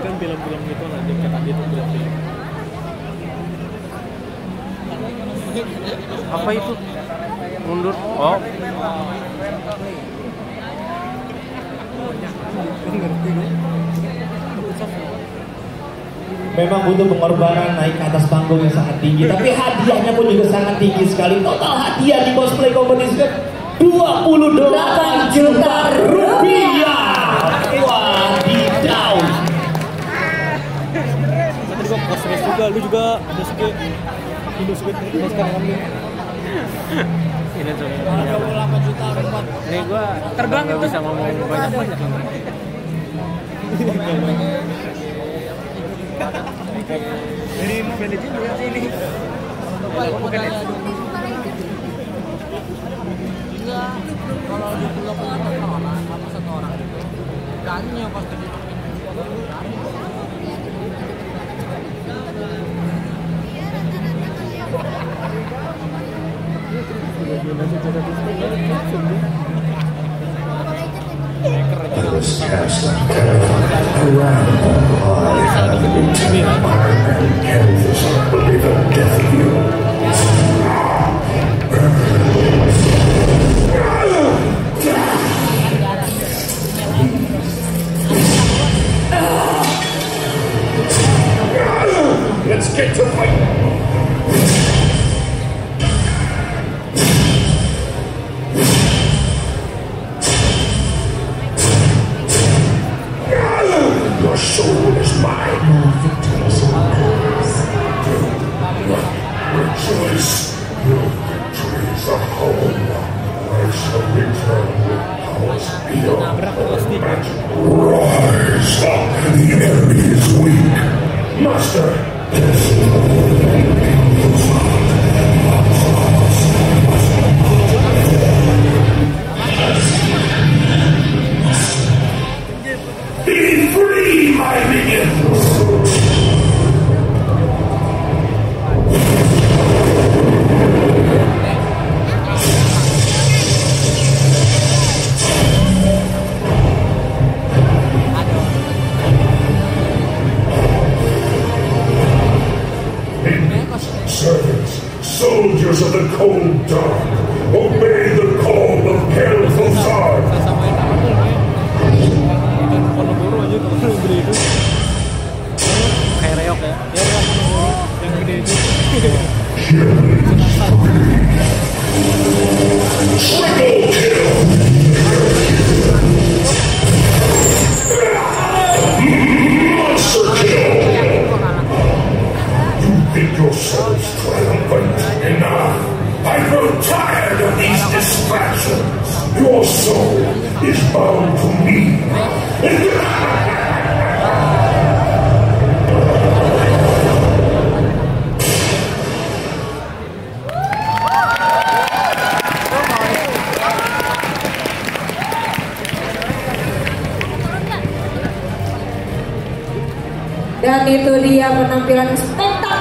kan film-film gitu lanjut ke tadi itu berarti. Apa itu? Mundur. Oh. Memang butuh pengorbanan naik ke atas panggung yang sangat tinggi, tapi hadiahnya pun juga sangat tinggi sekali. Total hadiah di Cosplay Competition 28 juta rupiah. Wadidaw. Tadi gua cosplay juga, lu juga ada skate. Indo skate ini sekarang ambil. Ini tuh. 28 juta rupiah. Ini gua terbang itu bisa ngomong banyak-banyak. Jadi Mobile Legends ya sini. Bukan ya. Enggak. Kalau di pulau orang sama satu orang itu. Ikannya pasti dipakai. I was cast around high the internal iron and canvas, believe the death of you. Let's get to fight. Your soul is mine. No victories or ours. Rejoice. Your victories are home. I shall return with powers beyond all. Rise. The enemy is weak. Master. Be free, my minions! Servants, soldiers of the cold dark, obey the call of Kel'Thuzar! Kayak reok ya. Ya reok yang gede itu. Monster kill! You think yourselves triumphant? Enough! I grow tired of these distractions! Your soul is bound to me! Dan itu dia penampilan spektakuler